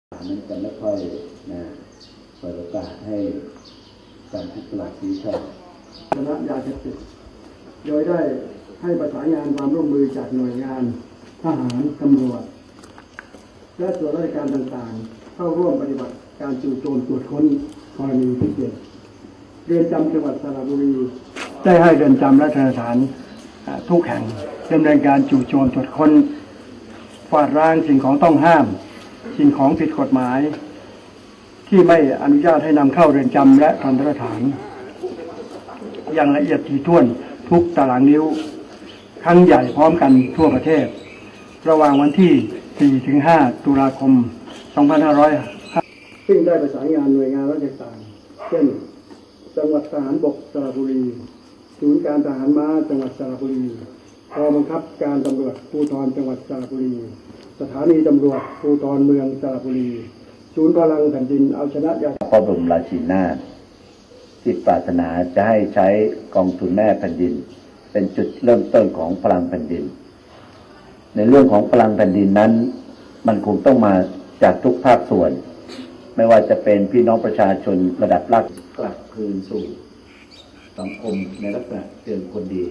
นั้นจะไม่ค่อยเปิดโอกาสให้การทุจริตนี้เข้าชนะยาเสพติดโดยได้ให้ประสานงานความร่วมมือจากหน่วยงานทหารตำรวจและส่วนราชการต่างๆเข้าร่วมปฏิบัติการจู่โจมตรวจค้นกรณีพิเศษเรือนจำจังหวัดสระบุรีได้ให้เรือนจำและสถานทุกแห่งดำเนินการจู่โจมตรวจค้นกวาดล้างสิ่งของต้องห้ามสิ่งของผิดกฎหมายที่ไม่อนุญาตให้นำเข้าเรือนจำและทันตสถานอย่างละเอียดถี่ถ้วนทุกตารางนิ้วครั้งใหญ่พร้อมกันทั่วประเทศระหว่างวันที่ 4-5 ตุลาคม 2505ซึ่งได้ประสานงานหน่วยงานราชการเช่นจังหวัดทหารบกสระบุรีศูนย์การทหารม้าจังหวัดสระบุรีกองบังคับการตำรวจภูธรจังหวัดสระบุรีสถานีตำรวจภูธรเมืองสระบุรีศูนย์พลังแผ่นดินเอาชนะยาพระบรมราชินีนาถที่ปรารถนาจะให้ใช้กองทุนแม่แผ่นดินเป็นจุดเริ่มต้นของพลังแผ่นดินในเรื่องของพลังแผ่นดินนั้นมันคงต้องมาจากทุกภาคส่วนไม่ว่าจะเป็นพี่น้องประชาชนระดับรากกลับคืนสู่สังคมในลักษณะเป็นคนดี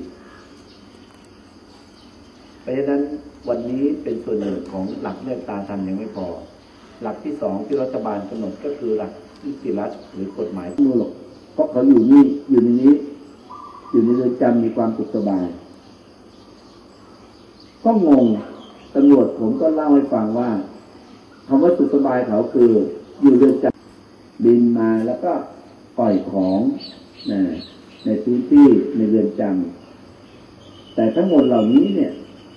เพราะฉะนั้นวันนี้เป็นส่วนหนึ่งของหลักเมตตาธรรมยังไม่พอหลักที่สองที่รัฐบาลกำหนดก็คือหลักนิติรัฐหรือกฎหมายมูลเพราะเขาอยู่นี่อยู่ในนี้อยู่ในเรือนจำมีความสุขสบายก็งงตำรวจผมก็เล่าให้ฟังว่าคำว่าสุขสบายเขาคืออยู่เรือนจำบินมาแล้วก็ปล่อยของในพื้นที่ในเรือนจำแต่ทั้งหมดเหล่านี้เนี่ย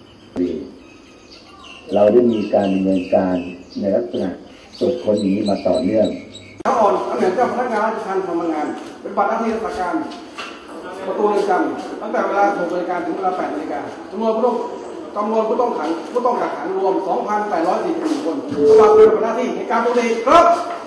เราได้มีการดำเนินการในลักษณะตรวจค้นนี้มาต่อเนื่องทั้งอ่อนตำแหน่งเจ้าพนักงานราชการทำงานเป็นบัตรหน้าที่ราชการประตูเรือนจำตั้งแต่เวลา6 นาฬิกาถึงเวลา8 นาฬิกาจำนวนผู้ต้องกักขังรวม 2,841 คนสำหรับปฏิบัติหน้าที่ในการปกติครับ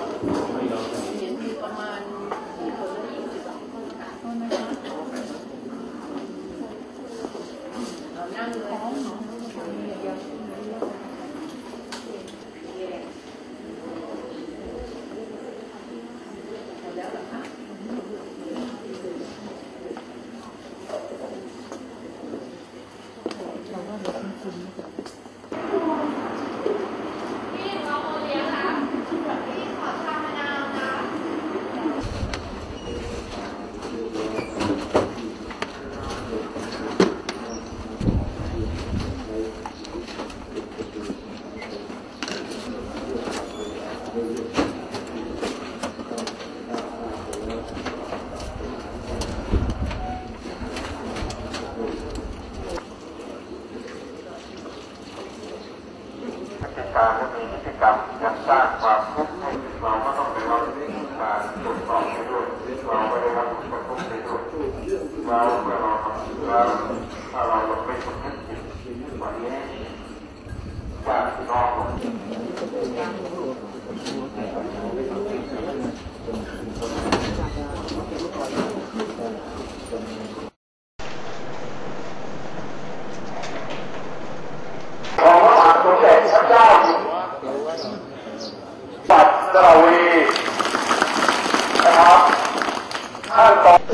การและมีนิติกรรมยังสร้างความทุกข์ให้เราก็ต้องได้รับการตรวจสอบไปด้วยเราไม่ได้รับผลกระทบไปด้วยเราเมื่อเราทำแล้วถ้าเรายังไม่สำนึกผิดวันนี้ญาติน้องปัตตะวีนะครับขั้นตอน